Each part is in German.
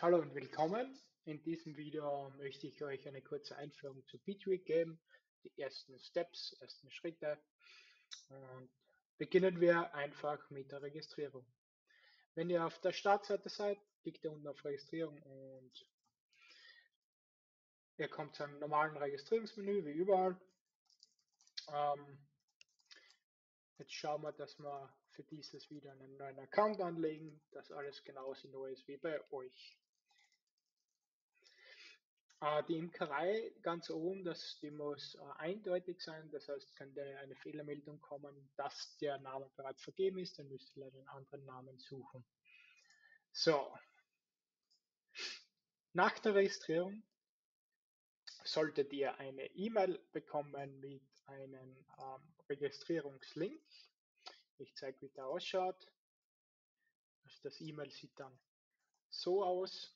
Hallo und willkommen. In diesem Video möchte ich euch eine kurze Einführung zu Bitwig geben, die ersten Steps, ersten Schritte. Und beginnen wir einfach mit der Registrierung. Wenn ihr auf der Startseite seid, klickt ihr unten auf Registrierung und ihr kommt zu einem normalen Registrierungsmenü, wie überall. Jetzt schauen wir, dass wir für dieses wieder einen neuen Account anlegen, dass alles genauso neu ist wie bei euch. Die Imkerei ganz oben, die muss eindeutig sein. Das heißt, könnte eine Fehlermeldung kommen, dass der Name bereits vergeben ist, dann müsst ihr leider einen anderen Namen suchen. So, nach der Registrierung solltet ihr eine E-Mail bekommen mit einem Registrierungslink. Ich zeige, wie der ausschaut. Also das E-Mail sieht dann so aus.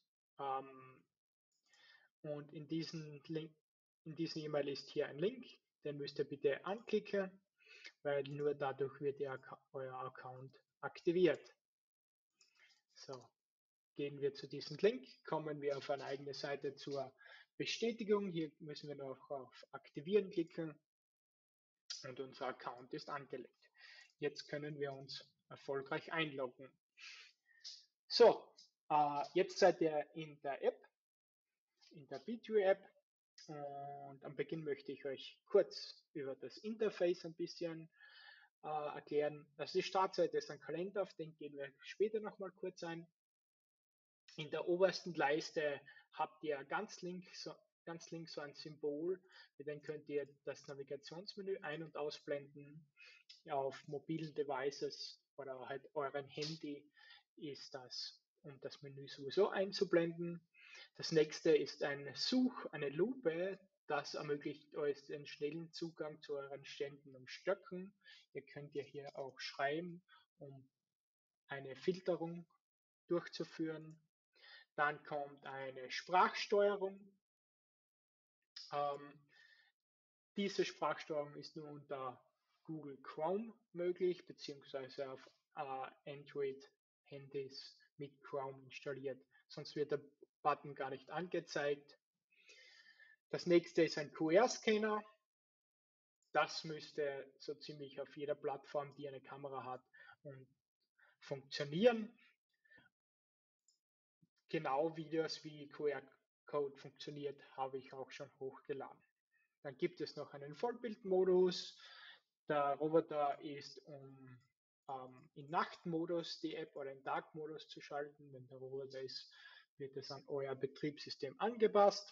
Und in diesem E-Mail ist hier ein Link, den müsst ihr bitte anklicken, weil nur dadurch wird euer Account aktiviert. So, gehen wir zu diesem Link, kommen wir auf eine eigene Seite zur Bestätigung. Hier müssen wir noch auf Aktivieren klicken und unser Account ist angelegt. Jetzt können wir uns erfolgreich einloggen. So, jetzt seid ihr in der App, in der Bitwig App. Und am Beginn möchte ich euch kurz über das Interface ein bisschen erklären. Also die Startseite ist ein Kalender, auf den gehen wir später nochmal kurz ein. In der obersten Leiste habt ihr ganz links so ein Symbol, mit dem könnt ihr das Navigationsmenü ein- und ausblenden. Auf mobilen Devices oder halt euren Handy ist das, um das Menü sowieso einzublenden. Das nächste ist eine Lupe, das ermöglicht euch den schnellen Zugang zu euren Ständen und Stöcken. Ihr könnt ja hier auch schreiben, um eine Filterung durchzuführen. Dann kommt eine Sprachsteuerung. Ähm, Diese Sprachsteuerung ist nur unter Google Chrome möglich, beziehungsweise auf Android-Handys mit Chrome installiert. Sonst wird der Button gar nicht angezeigt. Das nächste ist ein QR-Scanner. Das müsste so ziemlich auf jeder Plattform, die eine Kamera hat, funktionieren. Genau Videos wie QR-Code funktioniert, habe ich auch schon hochgeladen. Dann gibt es noch einen Vollbildmodus. Der Roboter ist, um in Nachtmodus die App oder in Tagmodus zu schalten. Wenn der Roboter ist, wird es an euer Betriebssystem angepasst.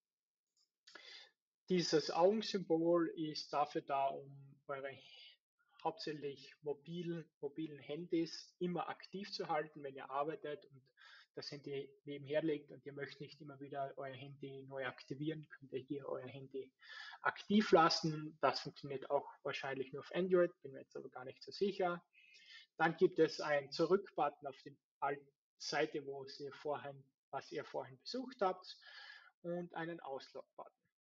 Dieses Augensymbol ist dafür da, um eure hauptsächlich mobilen Handys immer aktiv zu halten, wenn ihr arbeitet und das Handy nebenher legt und ihr möchtet nicht immer wieder euer Handy neu aktivieren, könnt ihr hier euer Handy aktiv lassen. Das funktioniert auch wahrscheinlich nur auf Android, bin mir jetzt aber gar nicht so sicher. Dann gibt es einen Zurück-Button auf die Seite, was ihr vorhin besucht habt und einen Auslog-Button.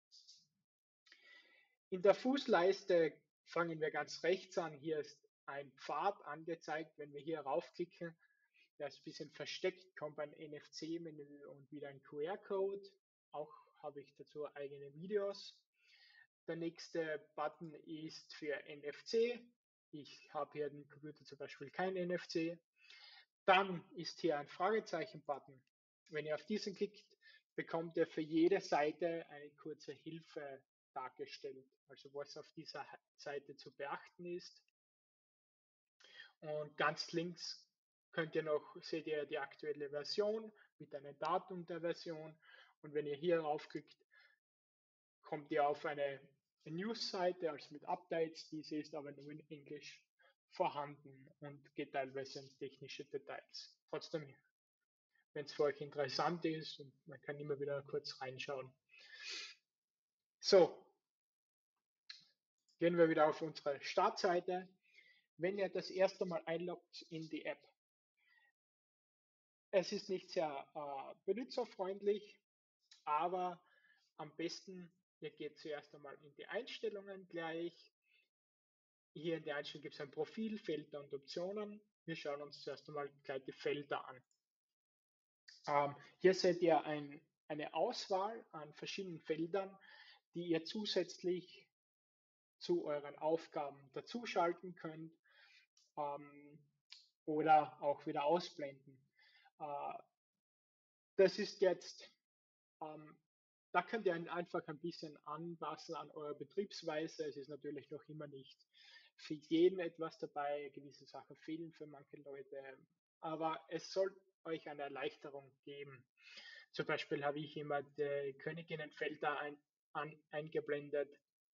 In der Fußleiste fangen wir ganz rechts an. Hier ist ein Pfad angezeigt. Wenn wir hier raufklicken, der ist ein bisschen versteckt, kommt ein NFC-Menü und wieder ein QR-Code. Auch habe ich dazu eigene Videos. Der nächste Button ist für NFC. Ich habe hier den Computer zum Beispiel kein NFC. Dann ist hier ein Fragezeichen-Button. Wenn ihr auf diesen klickt, bekommt ihr für jede Seite eine kurze Hilfe dargestellt, also was auf dieser Seite zu beachten ist. Und ganz links seht ihr die aktuelle Version mit einem Datum der Version. Und wenn ihr hier raufklickt, kommt ihr auf eine News-Seite, also mit Updates. Diese ist aber nur in Englisch vorhanden und geht teilweise in technische Details. Trotzdem, wenn es für euch interessant ist, und man kann immer wieder kurz reinschauen. So, gehen wir wieder auf unsere Startseite. Wenn ihr das erste Mal einloggt in die App, es ist nicht sehr benutzerfreundlich, aber am besten, ihr geht zuerst einmal in die Einstellungen gleich. Hier in der Einstellung gibt es ein Profil, Felder und Optionen. Wir schauen uns zuerst einmal gleich die Felder an. Hier seht ihr eine Auswahl an verschiedenen Feldern, die ihr zusätzlich zu euren Aufgaben dazuschalten könnt, ähm, oder auch wieder ausblenden. Äh, Das ist jetzt, ähm, da könnt ihr einfach ein bisschen anpassen an eure Betriebsweise. Es ist natürlich noch immer nicht für jeden etwas dabei. Gewisse Sachen fehlen für manche Leute, aber es soll euch eine Erleichterung geben. Zum Beispiel habe ich immer die Königinnenfelder eingeblendet.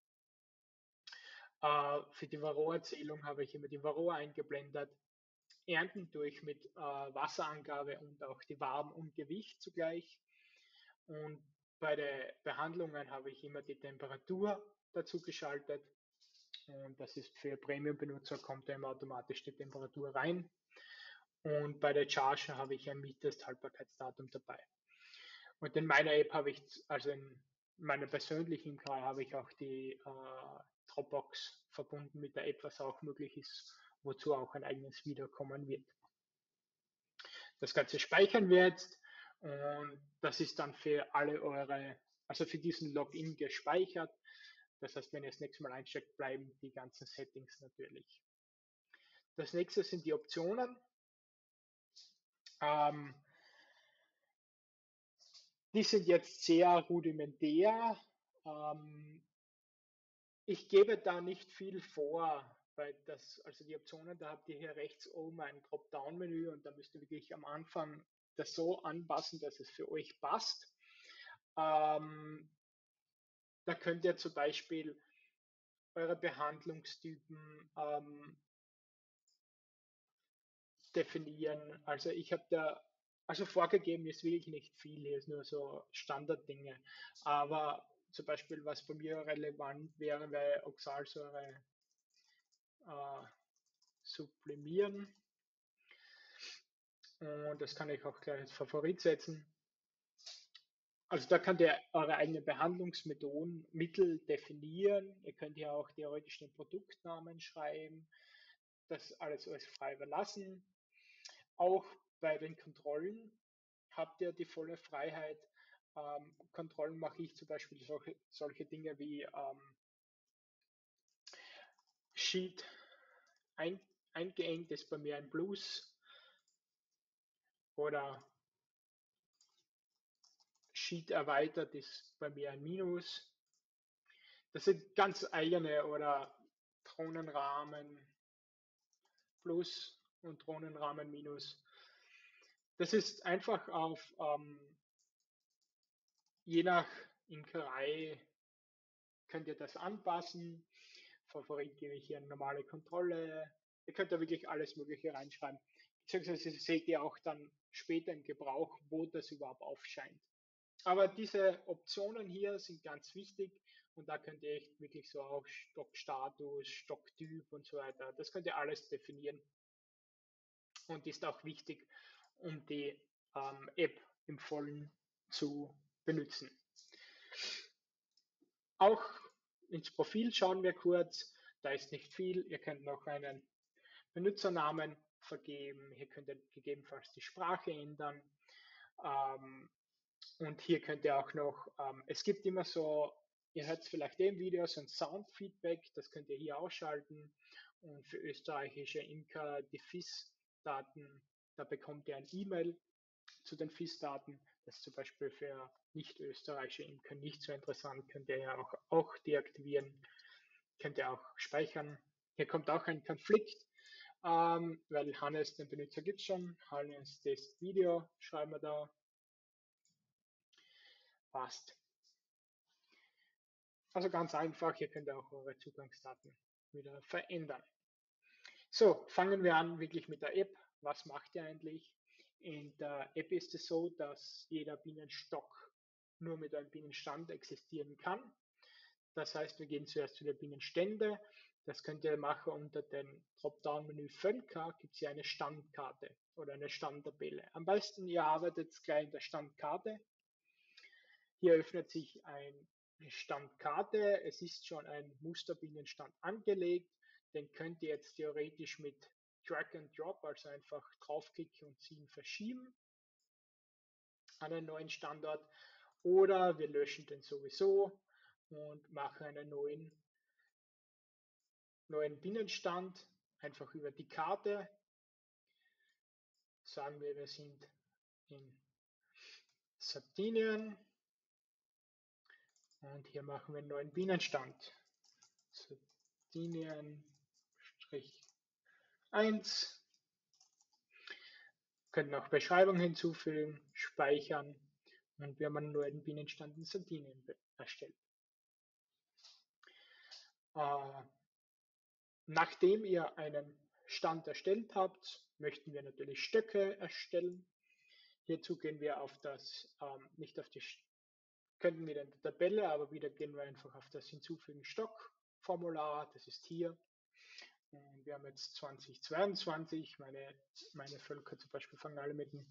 Für die Varroa-Zählung habe ich immer die Varroa eingeblendet. Ernten durch mit Wasserangabe und auch die Waben und Gewicht zugleich. Und bei den Behandlungen habe ich immer die Temperatur dazu geschaltet. Und das ist für Premium-Benutzer, kommt da immer automatisch die Temperatur rein. Und bei der Charge habe ich ein Mindesthaltbarkeitsdatum dabei. Und in meiner App habe ich, also in meiner persönlichen Imkerei habe ich auch die Dropbox verbunden mit der App, was auch möglich ist, wozu auch ein eigenes Video kommen wird. Das Ganze speichern wir jetzt und das ist dann für alle eure, also für diesen Login gespeichert. Das heißt, wenn ihr das nächste Mal einsteckt, bleiben die ganzen Settings natürlich. Das nächste sind die Optionen. Ähm, Die sind jetzt sehr rudimentär. Ähm, Ich gebe da nicht viel vor, weil das, also die Optionen, da habt ihr hier rechts oben ein Dropdown-Menü und da müsst ihr wirklich am Anfang das so anpassen, dass es für euch passt. Ähm, Da könnt ihr zum Beispiel eure Behandlungstypen definieren. Also ich habe da, also vorgegeben ist wirklich nicht viel, hier ist nur so Standarddinge. Aber zum Beispiel, was bei mir relevant wäre, wäre Oxalsäure äh, sublimieren. Und das kann ich auch gleich als Favorit setzen. Also da könnt ihr eure eigenen Behandlungsmethoden, Mittel definieren. Ihr könnt hier auch theoretisch den Produktnamen schreiben. Das alles euch frei überlassen. Auch bei den Kontrollen habt ihr die volle Freiheit. Kontrollen mache ich zum Beispiel solche Dinge wie Sheet ein, eingeengt ist bei mir ein Plus oder Sheet erweitert ist bei mir ein Minus. Das sind ganz eigene oder Drohnenrahmen Plus und Drohnenrahmen Minus. Das ist einfach auf je nach Imkerei könnt ihr das anpassen. Favorit gebe ich hier eine normale Kontrolle. Ihr könnt da wirklich alles Mögliche reinschreiben. Beziehungsweise seht ihr auch dann später im Gebrauch, wo das überhaupt aufscheint. Aber diese Optionen hier sind ganz wichtig und da könnt ihr echt wirklich so auch Stockstatus, Stocktyp und so weiter, das könnt ihr alles definieren und ist auch wichtig, um die App im Vollen zu benutzen. Auch ins Profil schauen wir kurz, da ist nicht viel, ihr könnt noch einen Benutzernamen vergeben, hier könnt ihr gegebenenfalls die Sprache ändern. Und hier könnt ihr auch noch, es gibt immer so, ihr hört es vielleicht im Video, so ein Soundfeedback, das könnt ihr hier ausschalten. Und für österreichische Imker die FIS-Daten, da bekommt ihr ein E-Mail zu den FIS-Daten. Das ist zum Beispiel für nicht-österreichische Imker nicht so interessant, könnt ihr ja auch deaktivieren, könnt ihr auch speichern. Hier kommt auch ein Konflikt, weil Hannes, den Benutzer gibt es schon. Hannes Test Video schreiben wir da. Passt. Also ganz einfach, hier könnt ihr auch eure Zugangsdaten wieder verändern. So, fangen wir an wirklich mit der App. Was macht ihr eigentlich? In der App ist es so, dass jeder Bienenstock nur mit einem Bienenstand existieren kann. Das heißt, wir gehen zuerst zu den Bienenstände. Das könnt ihr machen unter dem Dropdown-Menü Völker, gibt es hier eine Standkarte oder eine Standtabelle. Am besten ihr arbeitet gleich in der Standkarte. Hier öffnet sich eine Standkarte. Es ist schon ein Musterbienenstand angelegt. Den könnt ihr jetzt theoretisch mit Drag and Drop, also einfach draufklicken und ziehen, verschieben. einen neuen Standort, oder wir löschen den sowieso und machen einen neuen Binnenstand, einfach über die Karte. Sagen wir sind in Sardinien und hier machen wir einen neuen Binnenstand. Sardinien-1. Können auch Beschreibung hinzufügen, speichern und wir haben einen neuen Binnenstand in Sardinien erstellt. Nachdem ihr einen Stand erstellt habt, möchten wir natürlich Stöcke erstellen. Hierzu gehen wir auf das, nicht auf die, könnten wir in der Tabelle, aber wieder gehen wir einfach auf das Hinzufügen Stockformular, das ist hier. Und wir haben jetzt 2022, meine Völker zum Beispiel fangen alle mit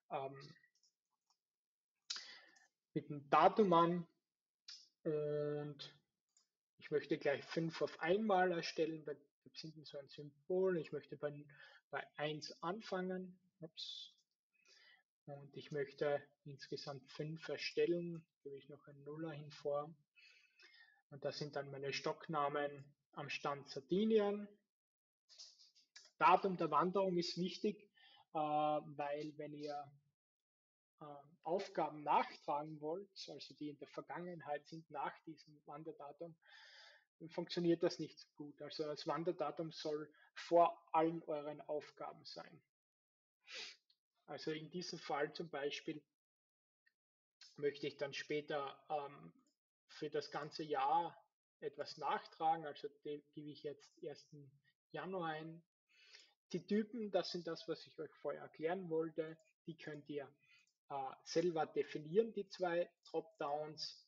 dem Datum an und ich möchte gleich 5 auf einmal erstellen, bei sind so ein Symbol. Ich möchte bei 1 anfangen. Ups. Und ich möchte insgesamt 5 erstellen. Gebe ich noch ein Nuller hin vor. Und das sind dann meine Stocknamen am Stand Sardinien. Datum der Wanderung ist wichtig, weil wenn ihr Aufgaben nachtragen wollt, also die in der Vergangenheit sind nach diesem Wanderdatum, funktioniert das nicht so gut. Also das Wanderdatum soll vor allen euren Aufgaben sein. Also in diesem Fall zum Beispiel möchte ich dann später für das ganze Jahr etwas nachtragen, also gebe ich jetzt 1. Januar ein. Die Typen, das sind das, was ich euch vorher erklären wollte, die könnt ihr selber definieren, die 2 Dropdowns.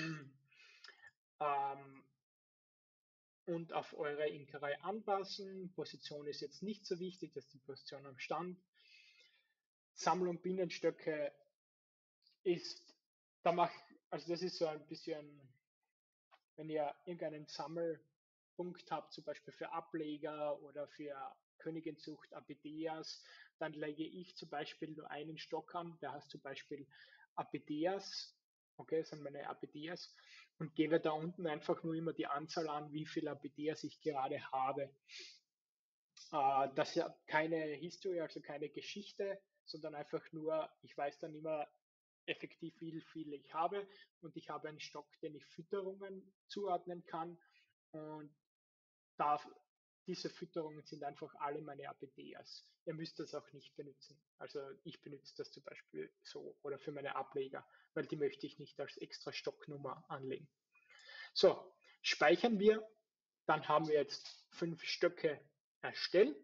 Und auf eure Imkerei anpassen. Position ist jetzt nicht so wichtig, das ist die Position am Stand. Sammlung Bienenstöcke ist, also das ist so ein bisschen, wenn ihr irgendeinen Sammelpunkt habt, zum Beispiel für Ableger oder für Königinzucht Apideas, dann lege ich zum Beispiel nur einen Stock an, der heißt zum Beispiel Apideas, okay, das sind meine Apideas, und gebe da unten einfach nur immer die Anzahl an, wie viele Apideas ich gerade habe. Das ist ja keine History, also keine Geschichte, sondern einfach nur, ich weiß dann immer effektiv, wie viel ich habe, und ich habe einen Stock, den ich Fütterungen zuordnen kann, und darf, diese Fütterungen sind einfach alle meine APDs. Ihr müsst das auch nicht benutzen. Also ich benutze das zum Beispiel so oder für meine Ableger, weil die möchte ich nicht als extra Stocknummer anlegen. So, speichern wir. Dann haben wir jetzt 5 Stöcke erstellt.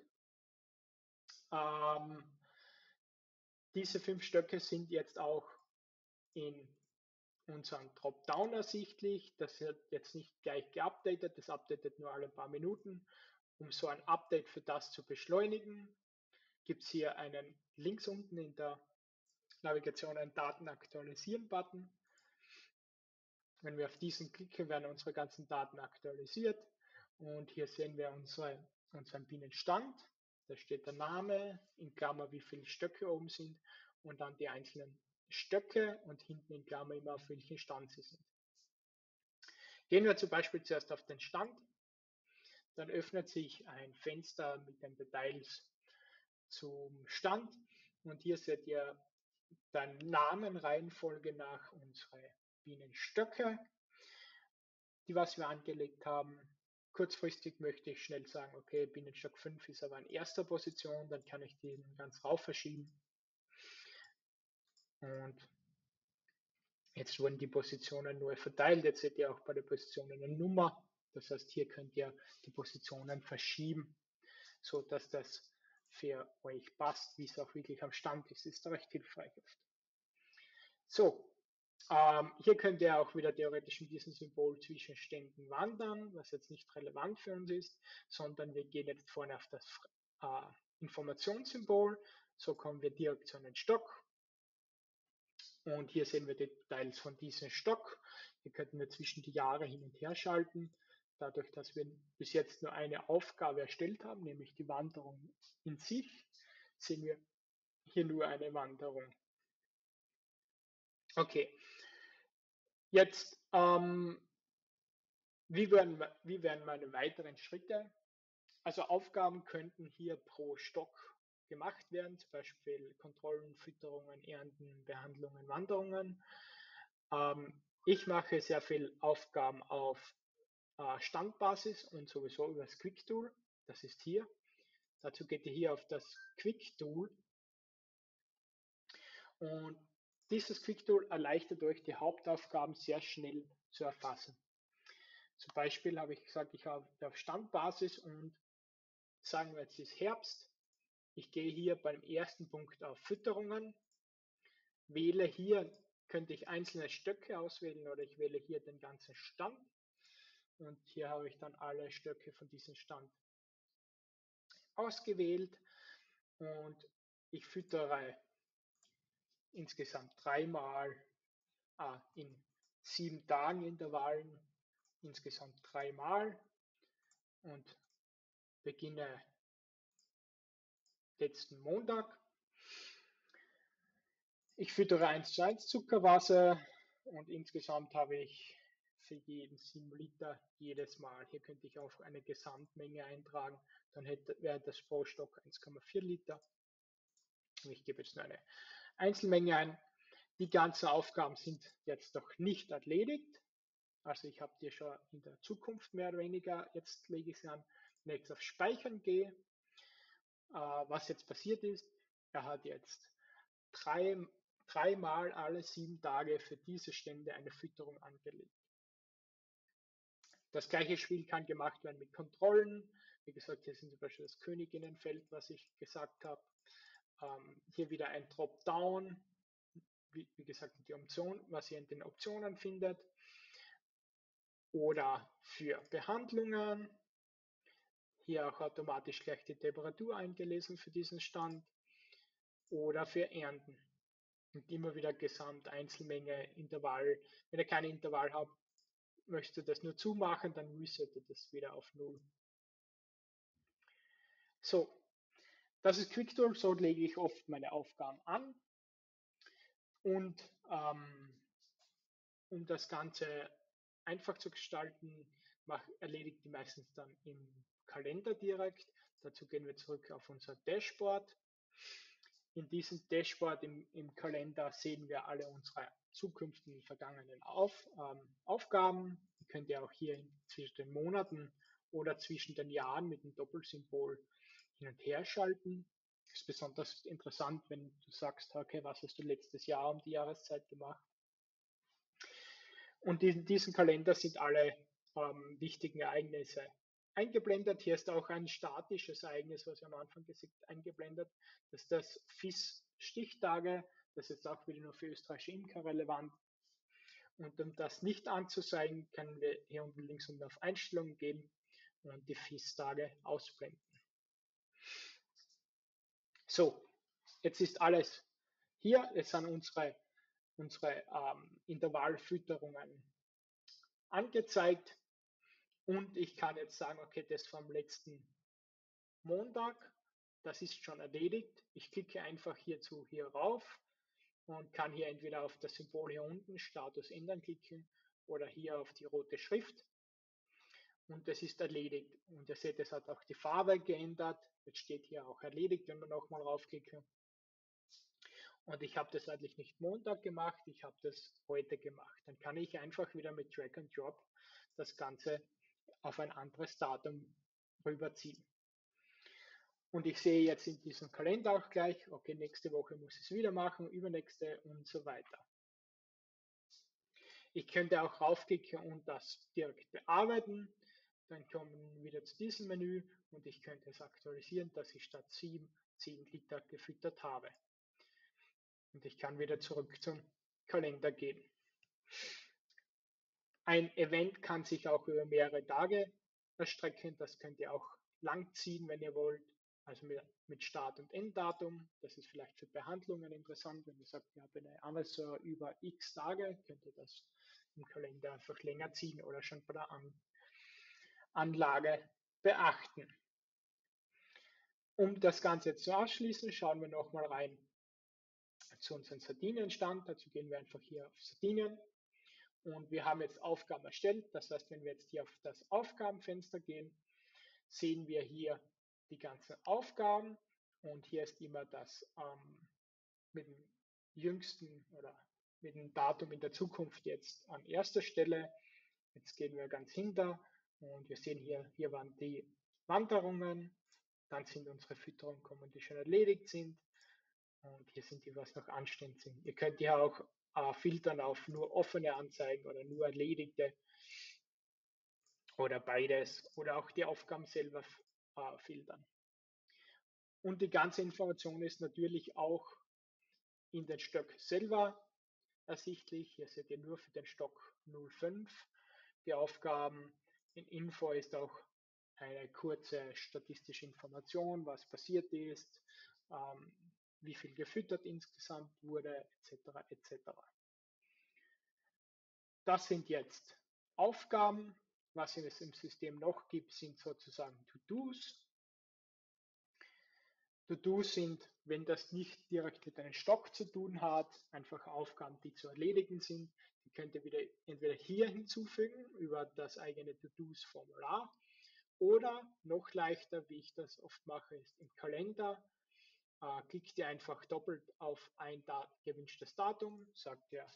Diese 5 Stöcke sind jetzt auch in unseren Dropdown ersichtlich. Das wird jetzt nicht gleich geupdatet, das updatet nur alle paar Minuten. Um so ein Update für das zu beschleunigen, gibt es hier einen links unten in der Navigation einen Daten aktualisieren Button. Wenn wir auf diesen klicken, werden unsere ganzen Daten aktualisiert und hier sehen wir unseren Bienenstand. Da steht der Name, in Klammer wie viele Stöcke oben sind und dann die einzelnen Stöcke und hinten in Klammer immer auf welchen Stand sie sind. Gehen wir zum Beispiel zuerst auf den Stand, dann öffnet sich ein Fenster mit den Details zum Stand und hier seht ihr dann Namenreihenfolge nach unsere Bienenstöcke, die was wir angelegt haben. Kurzfristig möchte ich schnell sagen, okay, Bienenstock 5 ist aber in erster Position, dann kann ich den ganz rauf verschieben. Und jetzt wurden die Positionen neu verteilt. Jetzt seht ihr auch bei der Position eine Nummer. Das heißt, hier könnt ihr die Positionen verschieben, so dass das für euch passt, wie es auch wirklich am Stand ist. Ist recht hilfreich oft. So, hier könnt ihr auch wieder theoretisch mit diesem Symbol zwischen Ständen wandern, was jetzt nicht relevant für uns ist, sondern wir gehen jetzt vorne auf das Informationssymbol. So kommen wir direkt zu einem Stock. Und hier sehen wir die Details von diesem Stock. Hier könnten wir zwischen die Jahre hin und her schalten. Dadurch, dass wir bis jetzt nur eine Aufgabe erstellt haben, nämlich die Wanderung in sich, sehen wir hier nur eine Wanderung. Okay, jetzt, wie wären meine weiteren Schritte? Also Aufgaben könnten hier pro Stock gemacht werden, zum Beispiel Kontrollen, Fütterungen, Ernten, Behandlungen, Wanderungen. Ich mache sehr viel Aufgaben auf Standbasis und sowieso über das Quick Tool. Das ist hier. Dazu geht ihr hier auf das Quick Tool und dieses Quick Tool erleichtert euch die Hauptaufgaben sehr schnell zu erfassen. Zum Beispiel habe ich gesagt, ich habe auf Standbasis und sagen wir jetzt ist Herbst. Ich gehe hier beim ersten Punkt auf Fütterungen, wähle hier, könnte ich einzelne Stöcke auswählen oder ich wähle hier den ganzen Stand und hier habe ich dann alle Stöcke von diesem Stand ausgewählt und ich füttere insgesamt dreimal in 7 Tagen Intervallen, insgesamt dreimal und beginne letzten Montag. Ich füttere 1:1 Zuckerwasser und insgesamt habe ich für jeden 7 Liter jedes Mal. Hier könnte ich auch eine Gesamtmenge eintragen, dann wäre das pro Stock 1,4 Liter. Und ich gebe jetzt nur eine Einzelmenge ein. Die ganzen Aufgaben sind jetzt noch nicht erledigt. Also ich habe die schon in der Zukunft mehr oder weniger. Jetzt lege ich sie an. Wenn ich jetzt auf Speichern gehe, was jetzt passiert ist, er hat jetzt drei, dreimal alle 7 Tage für diese Stände eine Fütterung angelegt. Das gleiche Spiel kann gemacht werden mit Kontrollen. Wie gesagt, hier sind zum Beispiel das Königinnenfeld, was ich gesagt habe. Hier wieder ein Dropdown, wie gesagt, die Option, was ihr in den Optionen findet. Oder für Behandlungen. Hier auch automatisch gleich die Temperatur eingelesen für diesen Stand. Oder für Ernten. Und immer wieder Gesamt, Einzelmenge, Intervall. Wenn ihr kein Intervall habt, möchtet ihr das nur zumachen, dann resettet das wieder auf 0. So, das ist QuickTool, so lege ich oft meine Aufgaben an. Und um das Ganze einfach zu gestalten, erledigt die meistens dann im Kalender direkt. Dazu gehen wir zurück auf unser Dashboard. In diesem Dashboard im Kalender sehen wir alle unsere zukünftigen vergangenen Aufgaben. Die könnt ihr auch hier zwischen den Monaten oder zwischen den Jahren mit dem Doppelsymbol hin und her schalten. Das ist besonders interessant, wenn du sagst, okay, was hast du letztes Jahr um die Jahreszeit gemacht? Und in diesem Kalender sind alle wichtigen Ereignisse eingeblendet. Hier ist auch ein statisches Ereignis, was wir am Anfang gesagt haben, eingeblendet. Das ist das FIS-Stichtage. Das ist jetzt auch wieder nur für österreichische Imker relevant. Und um das nicht anzuzeigen, können wir hier unten links unten auf Einstellungen gehen und die FIS-Tage ausblenden. So, jetzt ist alles hier. Jetzt sind unsere Intervallfütterungen angezeigt. Und ich kann jetzt sagen, okay, das vom letzten Montag, das ist schon erledigt. Ich klicke einfach hierzu hier rauf und kann hier entweder auf das Symbol hier unten, Status ändern klicken oder hier auf die rote Schrift. Und das ist erledigt. Und ihr seht, es hat auch die Farbe geändert. Jetzt steht hier auch erledigt, wenn man nochmal raufklicke. Und ich habe das eigentlich nicht Montag gemacht, ich habe das heute gemacht. Dann kann ich einfach wieder mit Drag and Drop das Ganze auf ein anderes Datum rüberziehen. Und ich sehe jetzt in diesem Kalender auch gleich, okay, nächste Woche muss ich es wieder machen, übernächste und so weiter. Ich könnte auch raufklicken und das direkt bearbeiten. Dann kommen wir wieder zu diesem Menü und ich könnte es aktualisieren, dass ich statt 7 10 Liter gefüttert habe. Und ich kann wieder zurück zum Kalender gehen. Ein Event kann sich auch über mehrere Tage erstrecken. Das könnt ihr auch lang ziehen, wenn ihr wollt. Also mit Start- und Enddatum. Das ist vielleicht für Behandlungen interessant. Wenn ihr sagt, ihr habt eine Anwendung über x Tage, könnt ihr das im Kalender einfach länger ziehen oder schon bei der Anlage beachten. Um das Ganze zu abschließen, schauen wir nochmal rein zu unserem Sardinenstand. Dazu gehen wir einfach hier auf Sardinien und wir haben jetzt Aufgaben erstellt. Das heißt, wenn wir jetzt hier auf das Aufgabenfenster gehen, sehen wir hier die ganzen Aufgaben und hier ist immer das mit dem jüngsten oder mit dem Datum in der Zukunft jetzt an erster Stelle. Jetzt gehen wir ganz hinter und wir sehen hier waren die Wanderungen, dann sind unsere Fütterungen kommen, die schon erledigt sind und hier sind die, was noch anstehend sind. Ihr könnt hier auch filtern auf nur offene Anzeigen oder nur erledigte oder beides oder auch die Aufgaben selber filtern. Und die ganze Information ist natürlich auch in den Stock selber ersichtlich. Hier seht ihr nur für den Stock 05 die Aufgaben. In Info ist auch eine kurze statistische Information, was passiert ist, ähm, wie viel gefüttert insgesamt wurde, etc. etc. Das sind jetzt Aufgaben. Was es im System noch gibt, sind sozusagen To-Dos. To-Dos sind, wenn das nicht direkt mit einem Stock zu tun hat, einfach Aufgaben, die zu erledigen sind. Die könnt ihr wieder entweder hier hinzufügen über das eigene To-Dos-Formular oder noch leichter, wie ich das oft mache, ist im Kalender. Klickt ihr einfach doppelt auf ein gewünschtes Datum, sagt ihr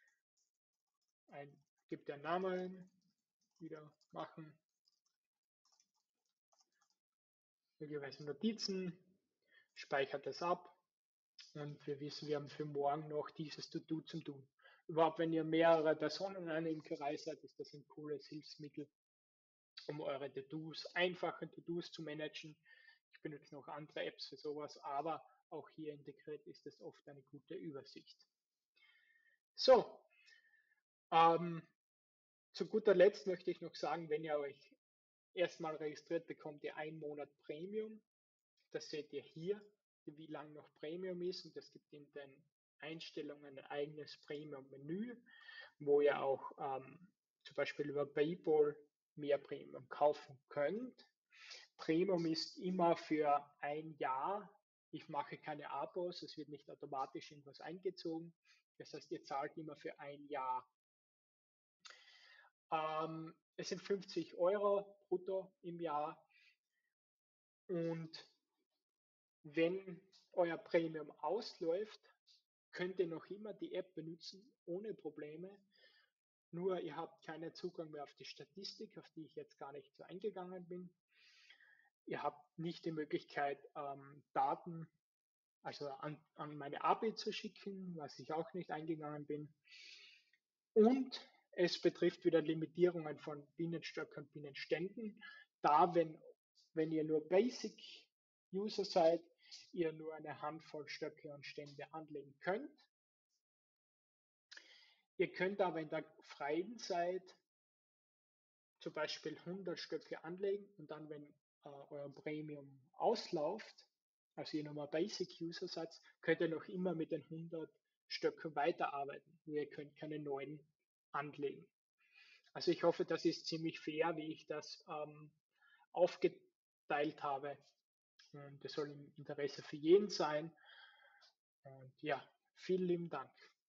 gebt ihr einen Namen, wieder machen, möglicherweise Notizen, speichert das ab und wir wissen, wir haben für morgen noch dieses To-Do zum Tun. Überhaupt, wenn ihr mehrere Personen in einer Imkerei seid, ist das ein cooles Hilfsmittel, um eure To-Dos, einfache To-Dos zu managen. Ich benutze noch andere Apps für sowas, aber auch hier integriert ist es oft eine gute Übersicht. So, zu guter Letzt möchte ich noch sagen, wenn ihr euch erstmal registriert, bekommt ihr 1 Monat Premium. Das seht ihr hier, wie lang noch Premium ist und es gibt in den Einstellungen ein eigenes Premium-Menü, wo ihr auch zum Beispiel über PayPal mehr Premium kaufen könnt. Premium ist immer für 1 Jahr. Ich mache keine Abos, es wird nicht automatisch irgendwas eingezogen. Das heißt, ihr zahlt immer für 1 Jahr. Es sind 50 Euro brutto im Jahr und wenn euer Premium ausläuft, könnt ihr noch immer die App benutzen, ohne Probleme. Nur ihr habt keinen Zugang mehr auf die Statistik, auf die ich jetzt gar nicht so eingegangen bin. Ihr habt nicht die Möglichkeit, Daten also an meine API zu schicken, was ich auch nicht eingegangen bin. Und es betrifft wieder Limitierungen von Bienenstöcken und Bienenständen. Da, wenn ihr nur Basic-User seid, ihr nur eine Handvoll Stöcke und Stände anlegen könnt. Ihr könnt aber in der freien Zeit zum Beispiel 100 Stöcke anlegen und dann, wenn euer Premium ausläuft, also ihr nochmal Basic-User seid, könnt ihr noch immer mit den 100 Stöcken weiterarbeiten. Nur ihr könnt keine neuen anlegen. Also ich hoffe, das ist ziemlich fair, wie ich das aufgeteilt habe. Und das soll im Interesse für jeden sein. Und ja, vielen lieben Dank.